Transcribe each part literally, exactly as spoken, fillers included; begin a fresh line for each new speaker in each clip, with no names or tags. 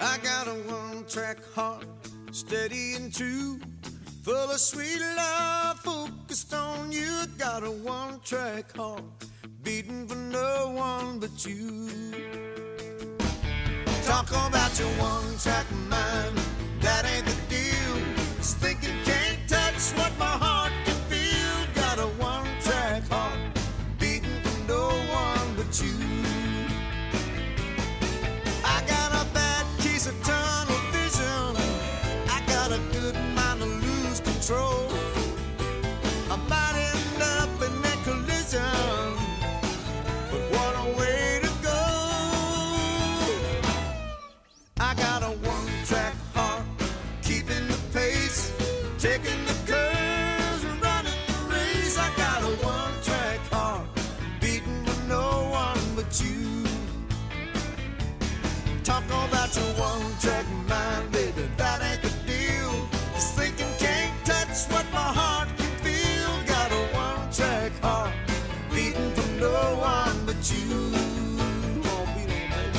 I got a one-track heart, steady and true, full of sweet love, focused on you. I got a one-track heart, beating for no one but you. Talk about your one-track mind, that ain't the deal. Just thinking can't touch what my heart can feel. Got a one-track heart, beating for no one but you. I got a bad case of tunnel vision, I got a good mind to lose control. I might end up in that collision, but what a way to go. I got a one-track heart, keeping the pace, taking the curves, running the race. I got a one-track heart, beating with no one but you. Talk about your one-track mind, baby, that ain't the deal. Just thinking can't touch what my heart can feel. Got a one-track heart, beating for no one but you. Oh, beat on, baby.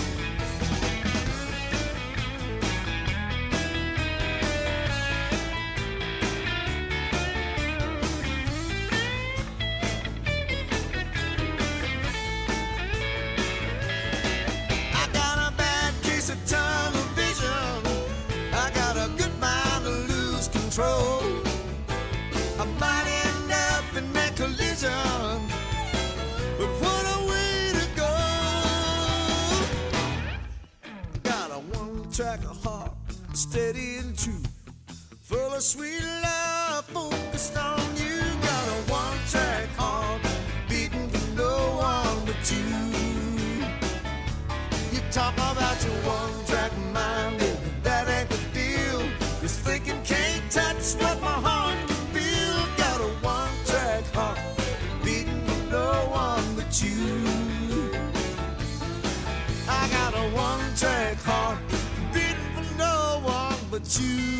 I got a bad case of tunnel vision, I got a good mind to lose control. I might end up in that collision, but what a way to go. Got a one-track heart, steady and true, full of sweet love, focused on you. Got a one-track heart, beating for no one but you. You talk about your one-track mind, baby, that ain't the deal. Just thinking can't touch what my heart can feel. Got a one-track heart, beating for no one but you. I got a one-track heart, beating for no one but you.